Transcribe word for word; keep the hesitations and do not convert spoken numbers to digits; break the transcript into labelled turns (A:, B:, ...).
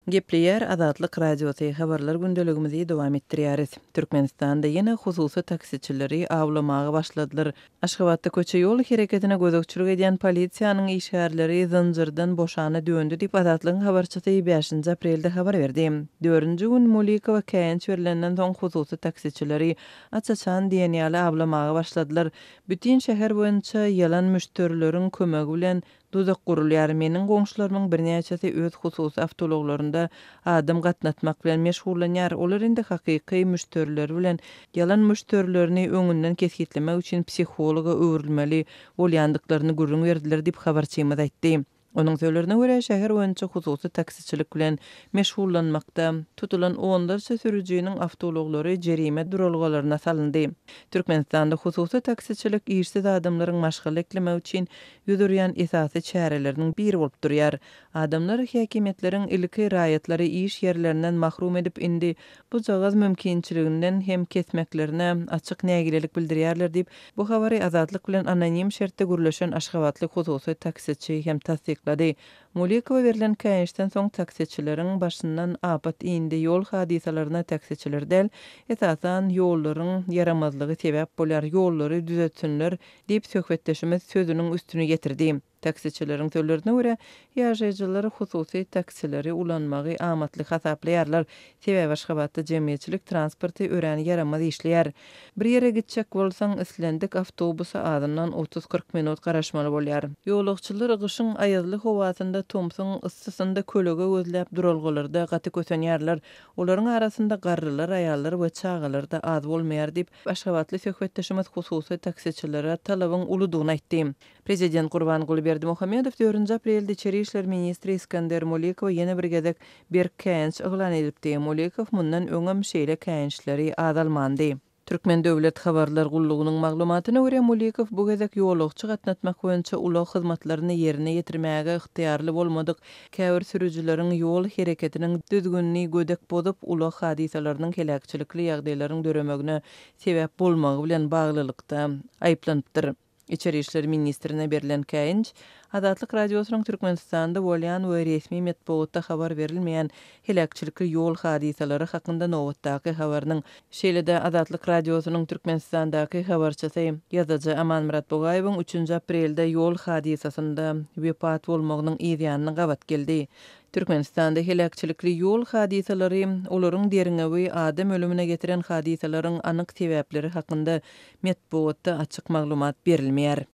A: Gepleyer Azatlyk Radiosu habarlar gündeligimizi dowam etdirýäris. Türkmenistanda ýene hususy taksiçileri awlamagy başladylar. Aşgabatda köçe ýol hereketine gözükçülük edýän polisiýanyň işgärleri zynjyrdan boşana döndü diýip Azatlygyň habarçysy beşinji aprelde habar berdi. dördünji gün Mulikowa käýinç berilenden soň hususy taksiçileri açaçan diýenýäli awlamagy başladylar. Bütün şäher boýunça ýalan müşterileriň kömegi bilen duzak gurulýar. Meniň goňşularynyň birnäçesi öz hususy awtologlarynda adam gatnatmak bilen meşgullanýar. Olar indi hakyky müşteriler bilen ýalan müşterilerini öňünden kesgitlemek üçin psihologa öwrülmeli bolýandyklaryny gürrüň berdiler diýip habarçymyz aýtdy. Onun sözlerine göre şäher boýunça hususy taksiçilik bilen meşgullanmakda tutulan onlarça sürüjiniň awtologlary jerime duralgalaryna salyndy. Türkmenistanda hususy taksiçilik işsiz adamlaryň maşgal eklemek üçin ýüzürýän esasy çäreleriniň biri bolup durýar. Adamlar häkimetleriň ilki raýatlary iş ýerlerinden mahrum edip indi bu jagaz mümkinçiliginden hem kesmeklerine açyk nägilelik bildirýärler diýip bu habary Azatlyk bilen anonim şertde gürleşen Aşgabatlyk hususy taksiçi hem tasdik Mulikowa berilen käýinçden soň taksiçileriň başyndan apat indi ýol hadisalaryna taksiçiler del esasan ýollaryň yaramazlygy sebäp bolar, ýollary düzeltsinler diýip söhbetleşimiz sözüniň üstüne getirdi. Taksiçileriň sözlerine görä ýaşaýjylar hususy taksileri ulanmagy amatly hasaplaýarlar. Sebäbi Aşgabatda jemgyýetçilik transporty öräni yaramaz işleýär. Bir ýere gitjek bolsaň islendik awtobusa adyndan otuz kırk minut garaşmaly bolýar. Ýolagçylar gyşyň aýazly howasynda Tomsyň ıssysynda kölege gözläp duralgalarda gaty kösenýärler. Olaryň arasynda garrylar, aýallar we çagalar da az bolmaýar diýip Aşgabatly söhbetdeşimiz hususy taksiçilere talabyň uludygyny aýtdy. Prezident Gurbanguly Berdimuhammedow dördünji aprelde Içeri işler ministri Iskender Mulikowa ýene bir gezek bir käýinç eglan edipdi. Mulikow mundan öňem şeýle käýinçleri az almandy. Türkmen Döwlet Habarlar Gullugynyň maglumatyna görä Mulikow bu gezek ýolagçy gatnatmak boýunça ulag hyzmatlaryny ýerine ýetirmäge ygtyýarly bolmadyk. Käbir sürüjileriň ýol hereketiniň düzgünligi gödek bozup ulag hadisalarynyň kelekçilikli ýagdaýlaryň döremegine sebäp bolmagy bilen baglylykda aýplanypdyr. İçeri işler ministrine berilen käýinç Azatlyk Radiosynyň Türkmenistanda bolýan we resmi medeniýetde habar berilmeýän helakçylikli ýol hadisalary hakynda nowatdaky habarynyň şeýle-de Azatlyk Radiosynyň Türkmenistandaky habarçysy ýazyjy Aman Murat Bogaýewiň üçünji aprelde ýol hadisasynda wepat bolmagynyň ýa-da gabat geldi. Türkmenistanda helakçylikli ýol hadisalary olaryň deriňewi adam ölümine getiren hadisalaryň anyk sebäpleri hakynda medeniýetde açyk maglumat berilmeýär.